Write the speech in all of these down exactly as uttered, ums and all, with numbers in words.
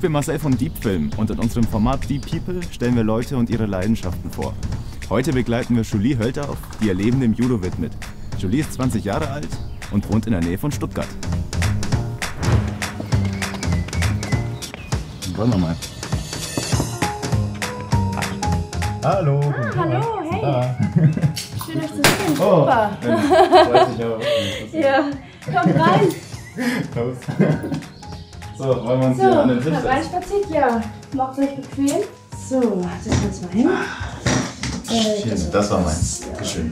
bin Marcel von Deep Film und in unserem Format Deep People stellen wir Leute und ihre Leidenschaften vor. Heute begleiten wir Julie Höltauf, die ihr Leben dem Judo widmet. Julie ist zwanzig Jahre alt und wohnt in der Nähe von Stuttgart. Wollen wir mal. Hallo. Ah, hallo, hey. Da. Schön, euch zu sehen. Oh, Super. weiß ich aber. Ja, kommt rein. Los. So, wollen wir uns So, hier an den Tisch setzen? reinspaziert, ja. Macht euch bequem. So, das jetzt mal hin. Äh, Das, das war meins. Dankeschön.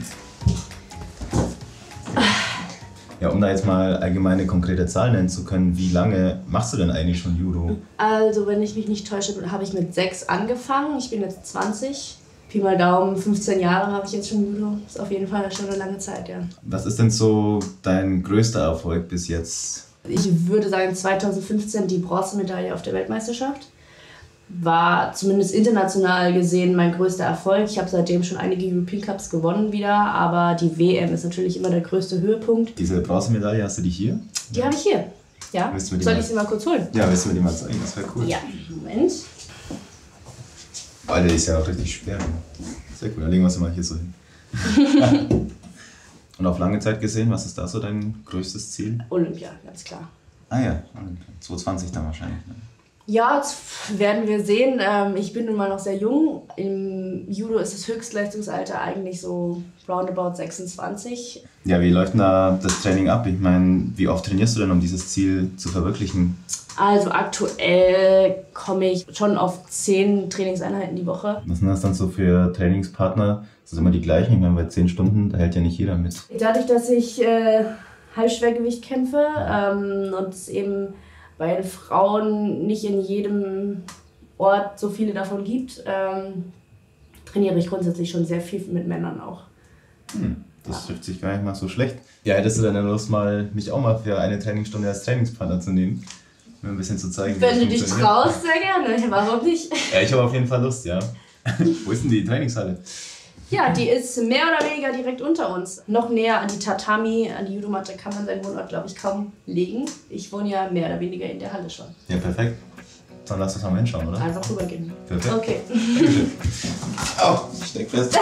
Ja, um da jetzt mal allgemeine, konkrete Zahlen nennen zu können, wie lange machst du denn eigentlich schon Judo? Also, wenn ich mich nicht täusche, habe ich mit sechs angefangen. Ich bin jetzt zwanzig. Pi mal Daumen, fünfzehn Jahre habe ich jetzt schon Judo. Ist auf jeden Fall schon eine lange Zeit, ja. Was ist denn so dein größter Erfolg bis jetzt? Ich würde sagen, zweitausendfünfzehn die Bronzemedaille auf der Weltmeisterschaft. War zumindest international gesehen mein größter Erfolg. Ich habe seitdem schon einige European Cups gewonnen wieder, aber die W M ist natürlich immer der größte Höhepunkt. Diese Bronzemedaille, hast du die hier? Die habe ich hier. Ja. Willst du mir die Soll mal- ich sie mal kurz holen? Ja, willst du mir die mal zeigen? Das wäre cool. Ja, Moment. Alter, die ist ja auch richtig schwer. Sehr cool, dann legen wir sie mal hier so hin. Und auf lange Zeit gesehen, was ist da so dein größtes Ziel? Olympia, ganz klar. Ah ja, zwanzig zwanzig dann wahrscheinlich. Ne? Ja, das werden wir sehen. Ähm, Ich bin nun mal noch sehr jung. Im Judo ist das Höchstleistungsalter eigentlich so roundabout sechsundzwanzig. Ja, wie läuft denn da das Training ab? Ich meine, wie oft trainierst du denn, um dieses Ziel zu verwirklichen? Also aktuell komme ich schon auf zehn Trainingseinheiten die Woche. Was sind das dann so für Trainingspartner? Ist das immer die gleichen? Ich meine, bei zehn Stunden, da hält ja nicht jeder mit. Dadurch, dass ich äh, Halbschwergewicht kämpfe ähm, und es eben bei den Frauen nicht in jedem Ort so viele davon gibt, ähm, trainiere ich grundsätzlich schon sehr viel mit Männern auch. Hm, das trifft sich gar nicht mal so schlecht. Ja, hättest du dann Lust, mal, mich auch mal für eine Trainingsstunde als Trainingspartner zu nehmen? Mir ein bisschen zu zeigen, wie Wenn das du dich funktioniert. traust, sehr gerne. Warum nicht? Ja, ich habe auf jeden Fall Lust, ja. Wo ist denn die Trainingshalle? Ja, die ist mehr oder weniger direkt unter uns. Noch näher an die Tatami, an die Judomatte kann man seinen Wohnort, glaube ich, kaum legen. Ich wohne ja mehr oder weniger in der Halle schon. Ja, perfekt. Dann lass uns mal hinschauen, oder? Einfach rübergehen. Perfekt. Okay. Au, steck fest.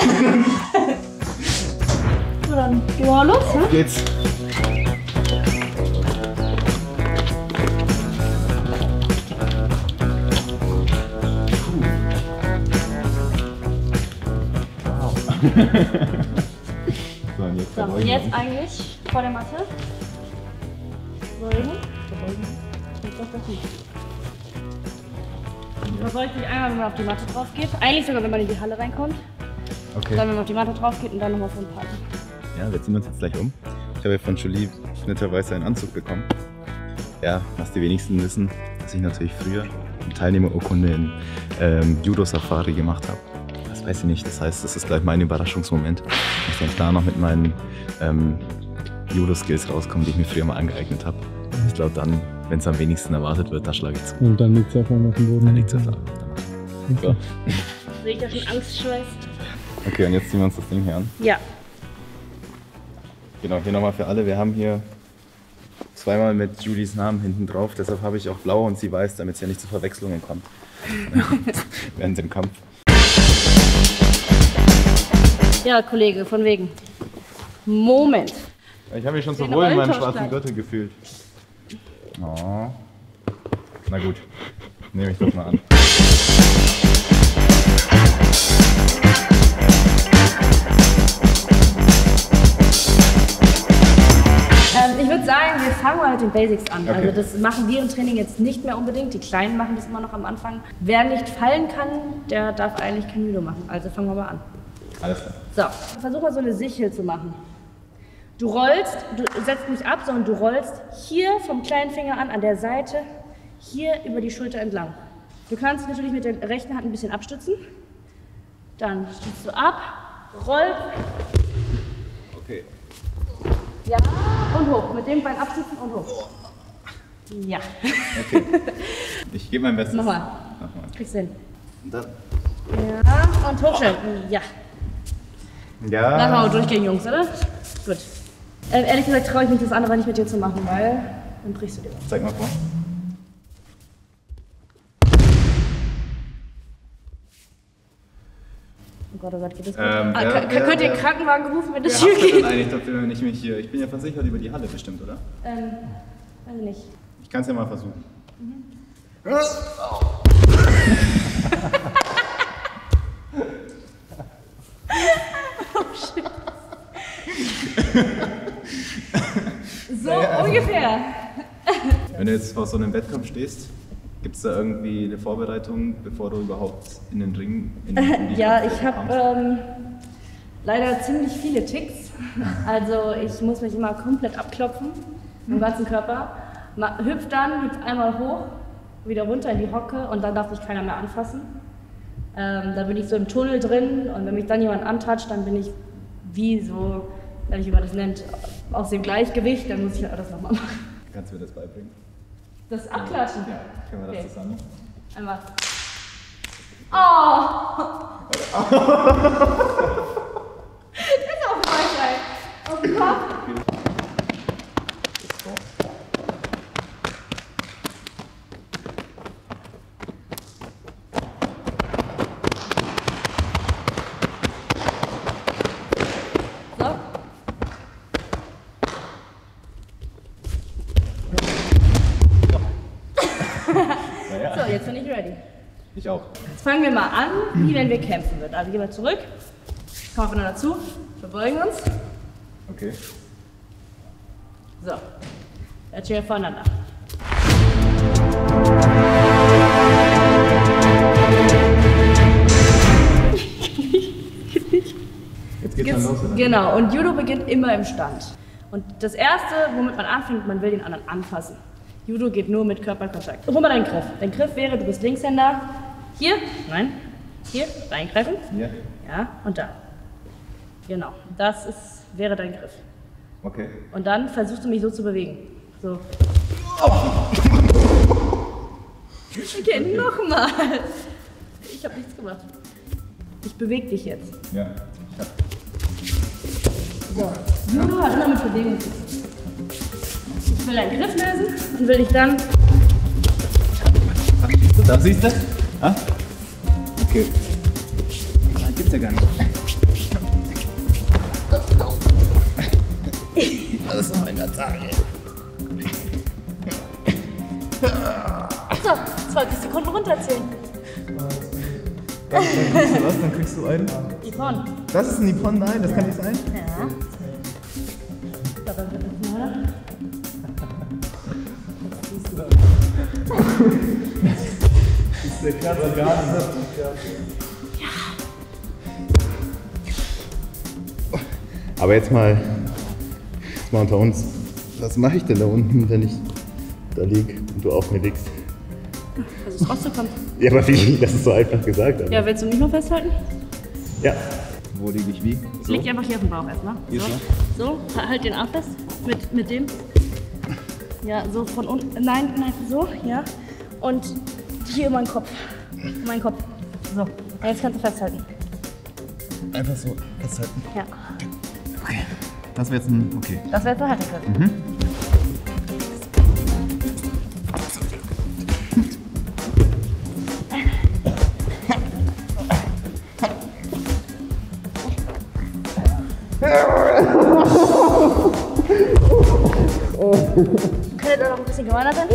So, dann gehen wir mal los, ne? Geht's. So, und jetzt So, verbeugen wir jetzt uns. eigentlich vor der Matte. Beugen. Verbeugen. Jetzt auf das Knie. Verbeugt sich einmal, wenn man auf die Matte drauf geht. Eigentlich sogar, wenn man in die Halle reinkommt. Okay. Dann, wenn man auf die Matte drauf geht und dann nochmal vom Partner. Ja, wir ziehen uns jetzt gleich um. Ich habe von Julie netterweise einen Anzug bekommen. Ja, was die wenigsten wissen, dass ich natürlich früher eine Teilnehmerurkunde in ähm, Judo-Safari gemacht habe. Das weiß ich nicht, das heißt, das ist gleich mein Überraschungsmoment. Ich dann da noch mit meinen ähm, Judo-Skills rauskomme, die ich mir früher mal angeeignet habe. Ich glaube dann, wenn es am wenigsten erwartet wird, da schlage ich zu. Und dann liegt es auf einmal auf dem Boden. Dann liegt es da. So. Sehe ich da schon Angstschweiß? Okay, und jetzt ziehen wir uns das Ding hier an. Ja. Genau, hier nochmal für alle. Wir haben hier zweimal mit Julies Namen hinten drauf. Deshalb habe ich auch blau und sie weiß, damit es ja nicht zu Verwechslungen kommt. Während dem Kampf. Ja, Kollege, von wegen. Moment. Ich habe mich schon so Den wohl in meinem Rolltausch schwarzen gleich. Gürtel gefühlt. Oh. Na gut, nehme ich das mal an. Ähm, ich würde sagen, wir fangen mal mit den Basics an. Okay. Also das machen wir im Training jetzt nicht mehr unbedingt. Die Kleinen machen das immer noch am Anfang. Wer nicht fallen kann, der darf eigentlich kein Judo machen. Also fangen wir mal an. Alles klar. So, versuch mal so eine Sichel zu machen. Du rollst, du setzt nicht ab, sondern du rollst hier vom kleinen Finger an, an der Seite, hier über die Schulter entlang. Du kannst natürlich mit der rechten Hand ein bisschen abstützen. Dann stützt du ab, rollst, Okay. ja, und hoch. Mit dem Bein abstützen und hoch. Ja. Okay. Ich gebe mein Bestes. Nochmal. Nochmal. Kriegst du hin. Und dann. Ja, und hochstellen. Ja. Ja. Lass mal durchgehen, Jungs, oder? Gut. Ähm, ehrlich gesagt traue ich mich das andere nicht mit dir zu machen, weil dann brichst du dir was. Zeig mal vor. Gott, oh Gott, geht das gut? Ähm, ah, wer, könnt wer, ihr den wer, Krankenwagen rufen, wenn das wer schief geht? Nein, ich glaube, nicht mehr hier. Ich bin ja versichert über die Halle bestimmt, oder? Ähm, weiß ich nicht. Ich kann es ja mal versuchen. Mhm. Oh shit. So naja, ungefähr. Wenn du jetzt vor so einem Wettkampf stehst, gibt es da irgendwie eine Vorbereitung, bevor du überhaupt in den Ring in, in die Ja, ich habe ähm, leider ziemlich viele Ticks. Also ich muss mich immer komplett abklopfen, im ganzen Körper. Hüpf dann, hüpf einmal hoch, wieder runter in die Hocke und dann darf mich keiner mehr anfassen. Ähm, da bin ich so im Tunnel drin und wenn mich dann jemand antatscht, dann bin ich wie so, wenn ich das nennt, aus dem Gleichgewicht, dann muss ich halt alles nochmal machen. Kannst du mir das beibringen? Das Abklatschen? Ja, können wir das okay. zusammen? Einmal. Oh! Das ist auch ein Weichheit. Auf den Kopf. So, jetzt bin ich ready. Ich auch. Jetzt fangen wir mal an, wie wenn wir kämpfen würden. Also gehen wir zurück, kommen aufeinander zu, verbeugen uns. Okay. So, jetzt stehen wir voneinander. Jetzt geht's dann los, oder? Genau, und Judo beginnt immer im Stand. Und das Erste, womit man anfängt, man will den anderen anfassen. Judo geht nur mit Körperkontakt. Hol mal deinen Griff. Dein Griff wäre, du bist Linkshänder. Hier, nein, hier, reingreifen. Ja. Ja, und da. Genau, das ist, wäre dein Griff. Okay. Und dann versuchst du mich so zu bewegen. So. Okay, nochmal. Ich habe nichts gemacht. Ich bewege dich jetzt. Ja, ich hab. So. Judo hat immer mit Bewegung zu tun. Ich will deinen Griff lösen und will dich dann. Da siehst du? Ah? Okay. Das gibt's ja gar nicht. Das ist noch eine Sache. So, zwanzig Sekunden runterzählen. Dann, dann kriegst du was? Dann kriegst du einen. Nippon. Das ist ein Nippon? Nein, das kann nicht sein. Ja. Da dann wird es mal. Das ist der Kratzer gar nicht. Ja. Aber jetzt mal, jetzt mal unter uns. Was mache ich denn da unten, wenn ich da lieg und du auf mir liegst? Versuchst rauszukommen. Ja, aber wie? Das ist so einfach gesagt. Aber. Ja, willst du mich noch festhalten? Ja. Wo liege ich wie? So. Leg dich einfach hier auf den Bauch erstmal. Hier So. so, halt den Arm fest. Mit, mit dem. Ja, so von unten. Nein, nein, so, ja. Und hier über meinen Kopf. Mein Kopf. So. Und jetzt kannst du festhalten. Einfach so festhalten. Ja. Okay. Das wäre jetzt ein. Okay. Das wäre jetzt ein Haltegriff. Mhm. Könnte da noch ein bisschen gemeiner sein?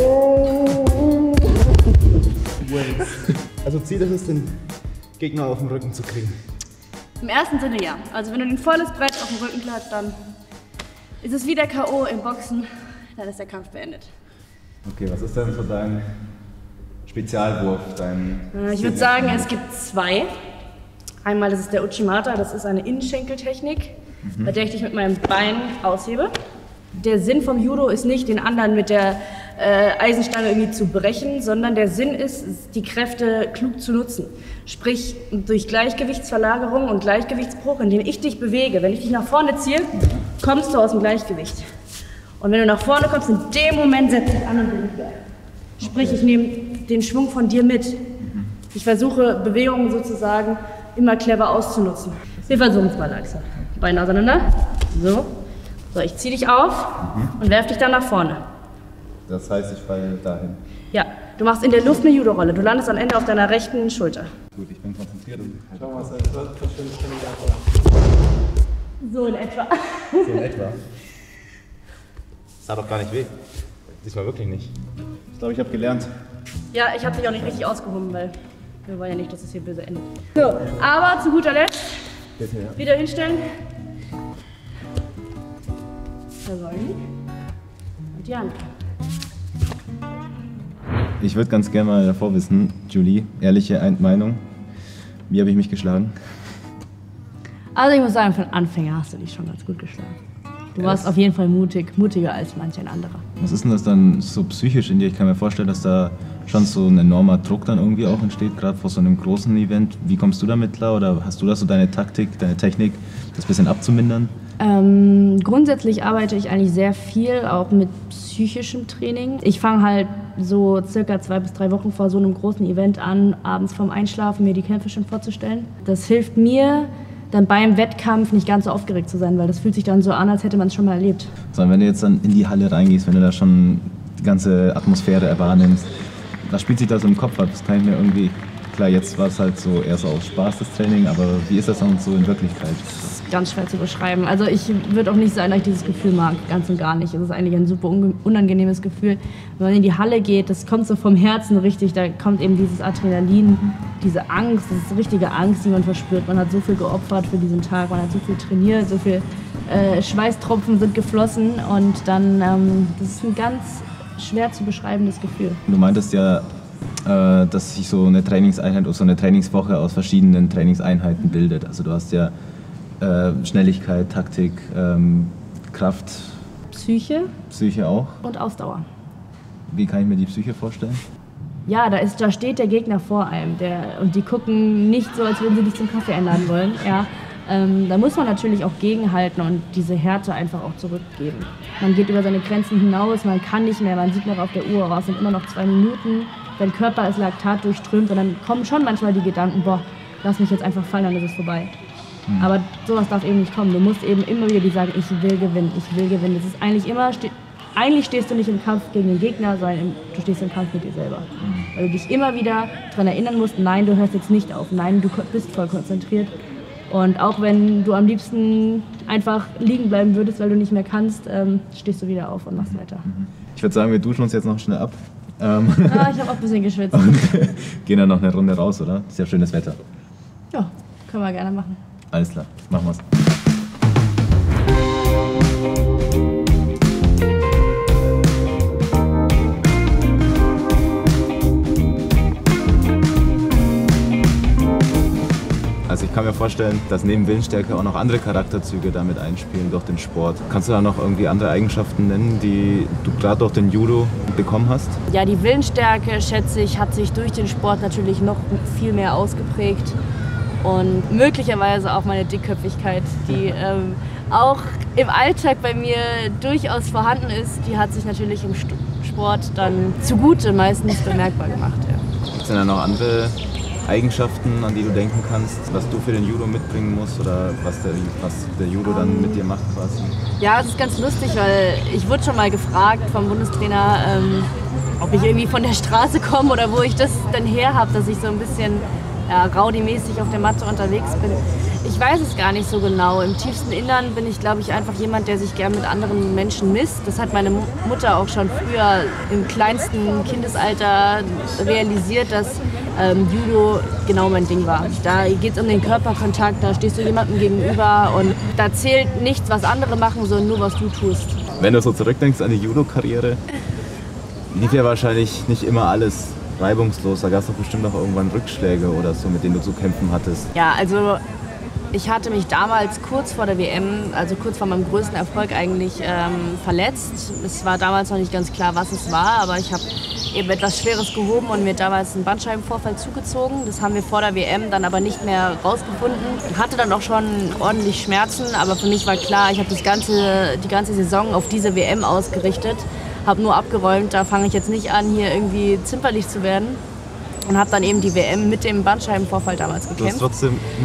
Also Ziel ist es, den Gegner auf den Rücken zu kriegen. Im ersten Sinne ja. Also wenn du ein volles Brett auf den Rücken klatscht, dann ist es wie der K O im Boxen, dann ist der Kampf beendet. Okay, was ist denn so dein Spezialwurf? Dein ich würde sagen, es gibt zwei. Einmal ist es der Uchimata, das ist eine Innenschenkeltechnik, mhm. bei der ich dich mit meinem Bein aushebe. Der Sinn vom Judo ist nicht, den anderen mit der äh, Eisenstange irgendwie zu brechen, sondern der Sinn ist, die Kräfte klug zu nutzen. Sprich, durch Gleichgewichtsverlagerung und Gleichgewichtsbruch, indem ich dich bewege. Wenn ich dich nach vorne ziehe, kommst du aus dem Gleichgewicht. Und wenn du nach vorne kommst, in dem Moment setze ich an und bin ich weg. Sprich, ich nehme den Schwung von dir mit. Ich versuche, Bewegungen sozusagen immer clever auszunutzen. Wir versuchen es mal langsam. Beine auseinander. So. So, ich ziehe dich auf mhm. und werfe dich dann nach vorne. Das heißt, ich falle dahin. Ja, Du machst in der Luft eine Judo-Rolle. Du landest am Ende auf deiner rechten Schulter. Gut, ich bin konzentriert. Schau mal, das schön So in etwa. So in etwa. Das tat doch gar nicht weh. Diesmal wirklich nicht. Ich glaube, ich habe gelernt. Ja, ich habe dich auch nicht richtig ausgehoben, weil wir wollen ja nicht, dass es hier böse endet. So, aber zu guter Letzt Bitte, ja. wieder hinstellen. Versäumen. Und die Hand. Ich würde ganz gerne mal davor wissen, Julie, ehrliche Meinung. Wie habe ich mich geschlagen? Also ich muss sagen, für einen Anfänger hast du dich schon ganz gut geschlagen. Du warst Ja, auf jeden Fall mutig, mutiger als manch ein anderer. Was ist denn das dann so psychisch in dir? Ich kann mir vorstellen, dass da schon so ein enormer Druck dann irgendwie auch entsteht, gerade vor so einem großen Event. Wie kommst du damit klar oder hast du da so deine Taktik, deine Technik, das ein bisschen abzumindern? Ähm, grundsätzlich arbeite ich eigentlich sehr viel auch mit psychischem Training. Ich fange halt so circa zwei bis drei Wochen vor so einem großen Event an, abends vorm Einschlafen mir die Kämpfe schon vorzustellen. Das hilft mir, dann beim Wettkampf nicht ganz so aufgeregt zu sein, weil das fühlt sich dann so an, als hätte man es schon mal erlebt. Sondern wenn du jetzt dann in die Halle reingehst, wenn du da schon die ganze Atmosphäre wahrnimmst, was spielt sich da so im Kopf ab? Das kann ich mir irgendwie, klar, jetzt war es halt so eher so aus Spaß, das Training, aber wie ist das dann so in Wirklichkeit? Das ist ganz schwer zu beschreiben. Also ich würde auch nicht sagen, dass ich dieses Gefühl mag, ganz und gar nicht. Es ist eigentlich ein super unangenehmes Gefühl. Wenn man in die Halle geht, das kommt so vom Herzen richtig, da kommt eben dieses Adrenalin, diese Angst, das ist richtige Angst, die man verspürt. Man hat so viel geopfert für diesen Tag, man hat so viel trainiert, so viel äh, Schweißtropfen sind geflossen und dann, ähm, das ist ein ganz schwer zu beschreibendes Gefühl. Du meintest ja, äh, dass sich so eine Trainingseinheit oder so eine Trainingswoche aus verschiedenen Trainingseinheiten bildet. Also du hast ja äh, Schnelligkeit, Taktik, ähm, Kraft, Psyche Psyche auch. und Ausdauer. Wie kann ich mir die Psyche vorstellen? Ja, da, ist, da steht der Gegner vor einem der, und die gucken nicht so, als würden sie dich zum Kaffee einladen wollen. Ja. Ähm, da muss man natürlich auch gegenhalten und diese Härte einfach auch zurückgeben. Man geht über seine Grenzen hinaus, man kann nicht mehr, man sieht noch auf der Uhr, oh, es sind immer noch zwei Minuten, dein Körper ist Laktat durchströmt und dann kommen schon manchmal die Gedanken, boah, lass mich jetzt einfach fallen, dann ist es vorbei. Mhm. Aber sowas darf eben nicht kommen. Du musst eben immer wieder sagen, ich will gewinnen, ich will gewinnen. Das ist eigentlich immer, ste eigentlich stehst du nicht im Kampf gegen den Gegner, sondern im, du stehst im Kampf mit dir selber. Mhm. Weil du dich immer wieder daran erinnern musst, nein, du hörst jetzt nicht auf, nein, du bist voll konzentriert. Und auch wenn du am liebsten einfach liegen bleiben würdest, weil du nicht mehr kannst, ähm, stehst du wieder auf und machst weiter. Ich würde sagen, wir duschen uns jetzt noch schnell ab. Ähm ah, ich habe auch ein bisschen geschwitzt. Und gehen dann noch eine Runde raus, oder? Ist ja schönes Wetter. Ja, können wir gerne machen. Alles klar, machen wir's. Also ich kann mir vorstellen, dass neben Willensstärke auch noch andere Charakterzüge damit einspielen durch den Sport. Kannst du da noch irgendwie andere Eigenschaften nennen, die du gerade durch den Judo bekommen hast? Ja, die Willensstärke, schätze ich, hat sich durch den Sport natürlich noch viel mehr ausgeprägt. Und möglicherweise auch meine Dickköpfigkeit, die ähm, auch im Alltag bei mir durchaus vorhanden ist, die hat sich natürlich im Sport dann zugute meistens bemerkbar gemacht. Ja. Gibt es denn da noch andere Eigenschaften, an die du denken kannst, was du für den Judo mitbringen musst oder was der, was der Judo dann mit dir macht quasi? Ja, es ist ganz lustig, weil ich wurde schon mal gefragt vom Bundestrainer, ähm, ob ich irgendwie von der Straße komme oder wo ich das dann her habe, dass ich so ein bisschen ja, rowdy-mäßig auf der Matte unterwegs bin. Ich weiß es gar nicht so genau. Im tiefsten Innern bin ich, glaube ich, einfach jemand, der sich gern mit anderen Menschen misst. Das hat meine Mutter auch schon früher im kleinsten Kindesalter realisiert, dass ähm, Judo genau mein Ding war. Da geht es um den Körperkontakt, da stehst du jemandem gegenüber und da zählt nichts, was andere machen, sondern nur, was du tust. Wenn du so zurückdenkst an die Judo-Karriere, lief ja wahrscheinlich nicht immer alles reibungslos. Da gab es doch bestimmt auch irgendwann Rückschläge oder so, mit denen du zu kämpfen hattest. Ja, also ich hatte mich damals kurz vor der W M, also kurz vor meinem größten Erfolg eigentlich, ähm, verletzt. Es war damals noch nicht ganz klar, was es war, aber ich habe eben etwas Schweres gehoben und mir damals einen Bandscheibenvorfall zugezogen. Das haben wir vor der W M dann aber nicht mehr rausgefunden. Ich hatte dann auch schon ordentlich Schmerzen, aber für mich war klar, ich habe das ganze, die ganze Saison auf diese W M ausgerichtet, habe nur abgeräumt, da fange ich jetzt nicht an, hier irgendwie zimperlich zu werden. Und habe dann eben die W M mit dem Bandscheibenvorfall damals gekämpft. Du hast trotzdem mit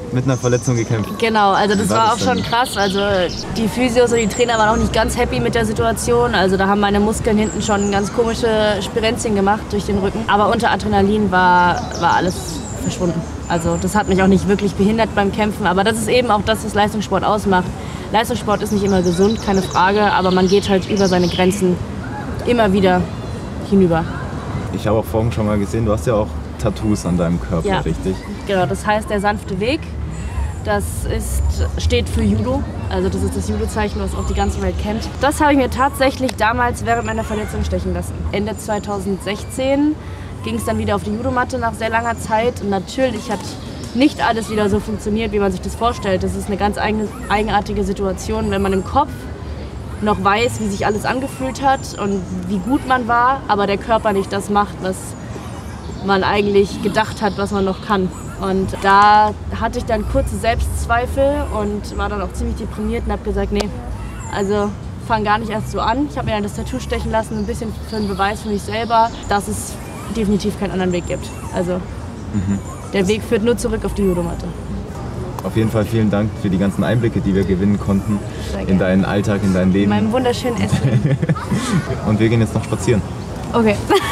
mit einer Verletzung gekämpft. Genau, also das war war das auch denn? schon krass. Also die Physios und die Trainer waren auch nicht ganz happy mit der Situation. Also da haben meine Muskeln hinten schon ganz komische Spirenzchen gemacht durch den Rücken. Aber unter Adrenalin war, war alles verschwunden. Also das hat mich auch nicht wirklich behindert beim Kämpfen. Aber das ist eben auch das, was Leistungssport ausmacht. Leistungssport ist nicht immer gesund, keine Frage. Aber man geht halt über seine Grenzen immer wieder hinüber. Ich habe auch vorhin schon mal gesehen, du hast ja auch Tattoos an deinem Körper, Ja. richtig? Genau, das heißt der sanfte Weg. Das ist, steht für Judo. Also das ist das Judo-Zeichen, was auch die ganze Welt kennt. Das habe ich mir tatsächlich damals während meiner Verletzung stechen lassen. Ende zweitausendsechzehn ging es dann wieder auf die Judomatte nach sehr langer Zeit. Und natürlich hat nicht alles wieder so funktioniert, wie man sich das vorstellt. Das ist eine ganz eigene, eigenartige Situation, wenn man im Kopf noch weiß, wie sich alles angefühlt hat und wie gut man war, aber der Körper nicht das macht, was man eigentlich gedacht hat, was man noch kann. Und da hatte ich dann kurze Selbstzweifel und war dann auch ziemlich deprimiert und habe gesagt, nee, also fang gar nicht erst so an. Ich habe mir dann das Tattoo stechen lassen, ein bisschen für einen Beweis für mich selber, dass es definitiv keinen anderen Weg gibt. Also mhm. der Weg führt nur zurück auf die Judomatte. Auf jeden Fall vielen Dank für die ganzen Einblicke, die wir gewinnen konnten in deinen Alltag, in dein Leben. In meinem wunderschönen Essen. Und wir gehen jetzt noch spazieren. Okay.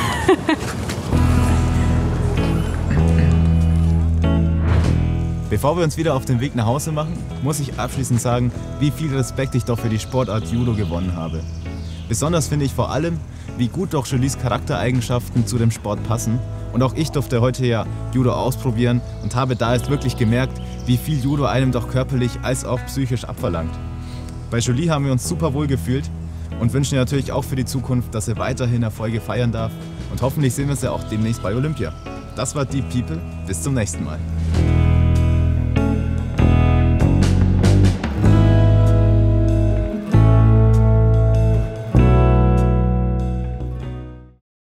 Bevor wir uns wieder auf den Weg nach Hause machen, muss ich abschließend sagen, wie viel Respekt ich doch für die Sportart Judo gewonnen habe. Besonders finde ich vor allem, wie gut doch Jolies Charaktereigenschaften zu dem Sport passen. Und auch ich durfte heute ja Judo ausprobieren und habe da jetzt wirklich gemerkt, wie viel Judo einem doch körperlich als auch psychisch abverlangt. Bei Jolie haben wir uns super wohl gefühlt und wünschen ihr natürlich auch für die Zukunft, dass sie weiterhin Erfolge feiern darf. Und hoffentlich sehen wir sie auch demnächst bei Olympia. Das war Deep People. Bis zum nächsten Mal.